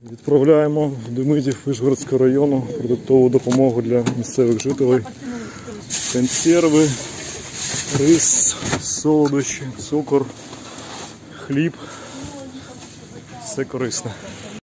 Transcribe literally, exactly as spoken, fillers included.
Відправляємо в Демидів Вишгородського району продуктову допомогу для місцевих жителей. Консерви, рис, солодощі, цукор, хліб. Все корисне.